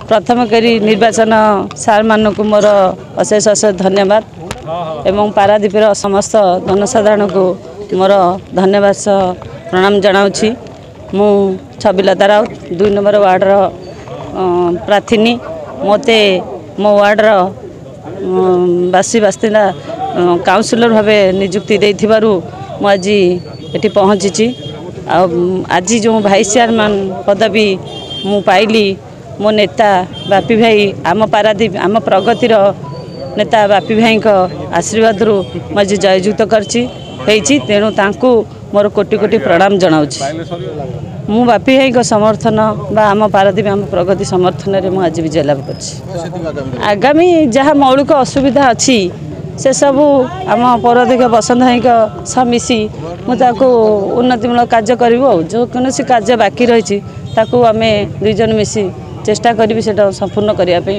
प्रथम करी निर्वाचन सार मानक मोर अशेष अशेष धन्यवाद एवं पारादीपर समस्त जनसाधारण को मोर धन्यवाद प्रणाम जनाऊँगी। मु छबिलता राउत 2 नंबर वार्डर प्रार्थी मते मो वार्डर बासी बासिंदा काउंसिलर भाव नियुक्ति देथिबारु मु आज एठी पहुँची। आज जो भाइस चेयरमैन पदवी मु पाइली मो नेता बापी भाई आम पारादीप आम प्रगतिर नेता बापी भाई आशीर्वाद रु मुझे जययुक्त करछि तेणु तांकु मोर कोटि कोटि प्रणाम जनाऊँगी। मु बापी भाई समर्थन बा आम पारादीप आम प्रगति समर्थन रे मु आज विजय लाभ कर आगामी जहाँ मौलिक असुविधा अच्छी से सबू आम पौराधिक बसंत भाई मिसी मुझे उन्नतिमूलक कार्य करूँ जो कौन कार्य बाकी रही आम दुईजन मिसी चेष्टा करी से संपूर्ण करने।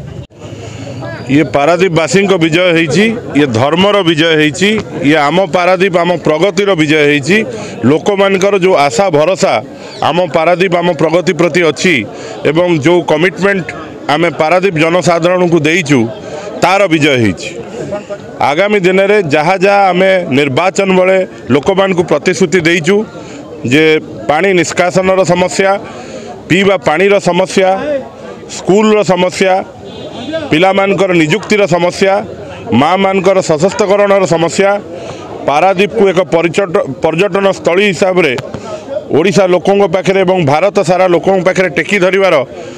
ये पारादीपवासी विजय होती ये धर्मर विजय होती ये आम पारादीप आम प्रगतिर विजय होती लोक मानकर जो आशा भरोसा आम पारादीप आम प्रगति प्रति अच्छी एवं जो कमिटमेंट आम पारादीप जनसाधारण को देचु तार विजय होती। आगामी दिन में जहाँ जहाँ आम निर्वाचन बेले लोक मान को प्रतिश्रुति देचु जे पानी निष्कासन समस्या पीवा पानीर समस्या स्कूल समस्या पिला मानकर निजुक्तिर समस्या माँ मानकर सशक्तकरण समस्या पारादीप को एक पर्यटन स्थली हिसाब से ओडिशा लोकों पाखे एवं भारत सारा लोकों पाखे टेकी धरिवार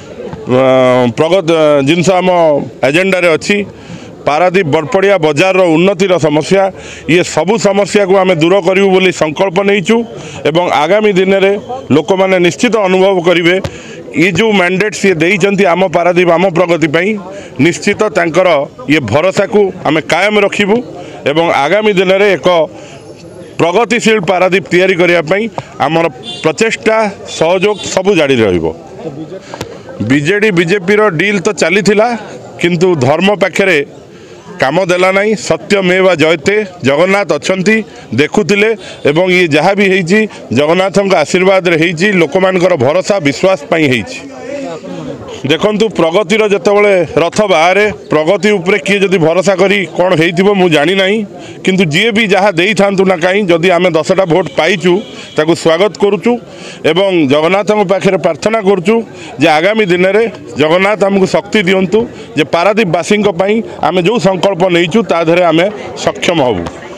प्रगत जिनस आम एजेंडा रे अच्छी। पारादीप बरपड़िया बजार उन्नतिर समस्या ये सबू समस्या को आम दूर करूँ बोली संकल्प नहींचु एवं आगामी दिन में लोक मैंने निश्चित अनुभव करेंगे ये जो मैंडेट्स ये देइचंती आम पारादीप आम प्रगति पाई निश्चित तांकर ये भरोसा को आम कायम रखिबू एवं आगामी दिन में एक प्रगतिशील पारादीप तैयारी करने आमर प्रचेष्टा सहयोग सबू जारी रहिबो। बीजेडी बीजेपी रो डील तो चली किंतु धर्म पाखे काम देला नहीं सत्यमेव जयते जगन्नाथ अच्छंती देखुतिले एवं ये जहाँ भी होईची जगन्नाथ आशीर्वाद रे होईची लोक मानकर भरोसा विश्वास पाई होईची। देखंतु प्रगतिर जेतेबेले रथ बाहरे प्रगति उपरे किए जदि भरोसा करी कौन होइथिबो मु जानी नहीं किंतु जी भी जहाँ देई थांतु ना कहीं जदि आमे 10टा भोट पाइचु ताकू स्वागत करुचु एवं जगन्नाथ पाखे प्रार्थना करुचु जे आगामी दिन में जगन्नाथ आमको शक्ति दिंतु जे पारादीपवासी आम जो संकल्प नहींचु ता धरे आमे सक्षम हबु।